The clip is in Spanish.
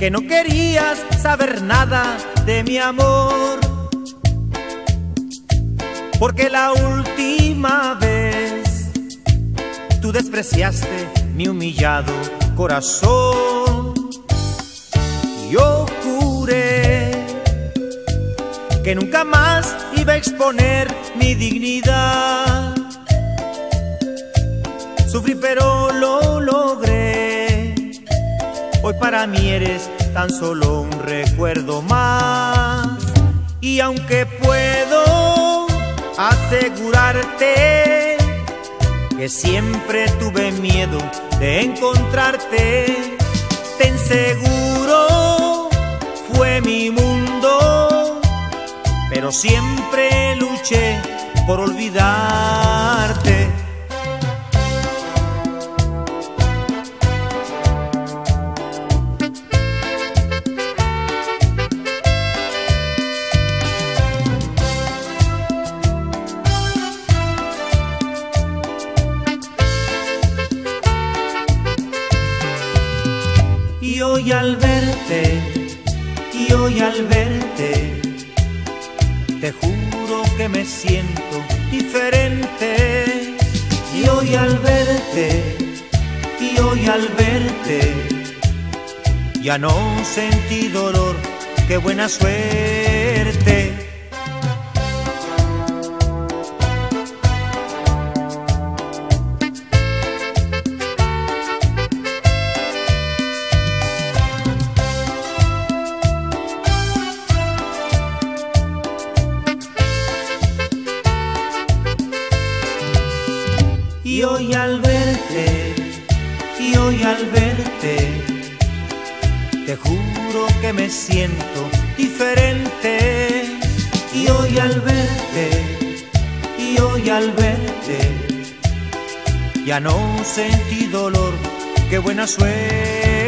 que no querías saber nada de mi amor, porque la última vez tú despreciaste mi humillado corazón. Yo juré que nunca más iba a exponer mi dignidad. Sufrí pero lo logré. Hoy para mí eres tan solo un recuerdo más. Y aunque puedo asegurarte que siempre tuve miedo de encontrarte, ten seguro fue mi mundo, pero siempre luché por olvidarte. Y hoy al verte, te juro que me siento diferente. Y hoy al verte, ya no sentí dolor, qué buena suerte. Y hoy al verte, te juro que me siento diferente. Y hoy al verte, ya no sentí dolor, qué buena suerte.